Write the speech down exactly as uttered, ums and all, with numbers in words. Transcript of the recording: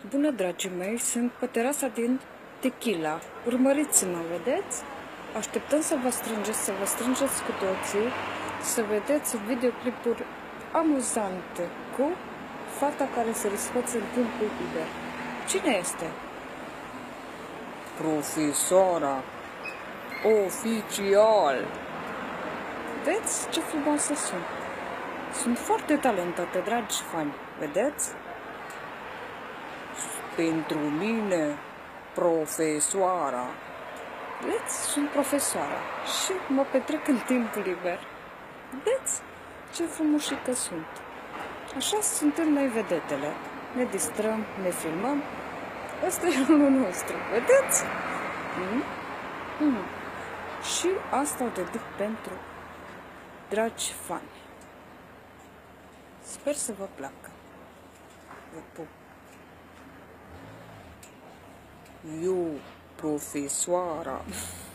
Bună, dragii mei, sunt pe terasa din Tequila. Urmăriți-mă, vedeți? Așteptăm să vă strângeți, să vă strângeți cu toții, să vedeți videoclipuri amuzante cu fata care se riscoță în timpul liber. Cine este? Profesoara oficial. Vedeți ce frumoasă sunt? Sunt foarte talentate, dragi fani. Vedeți? Pentru mine, profesoara. Vedeți? Sunt profesoara și mă petrec în timpul liber. Vedeți? Ce frumușică sunt. Așa suntem noi vedetele. Ne distrăm, ne filmăm. Ăsta e anul nostru. Vedeți? Mm? Mm. Și asta o dedic pentru dragi fani. Sper să vă placă. Vă pup. Eu, profesoara.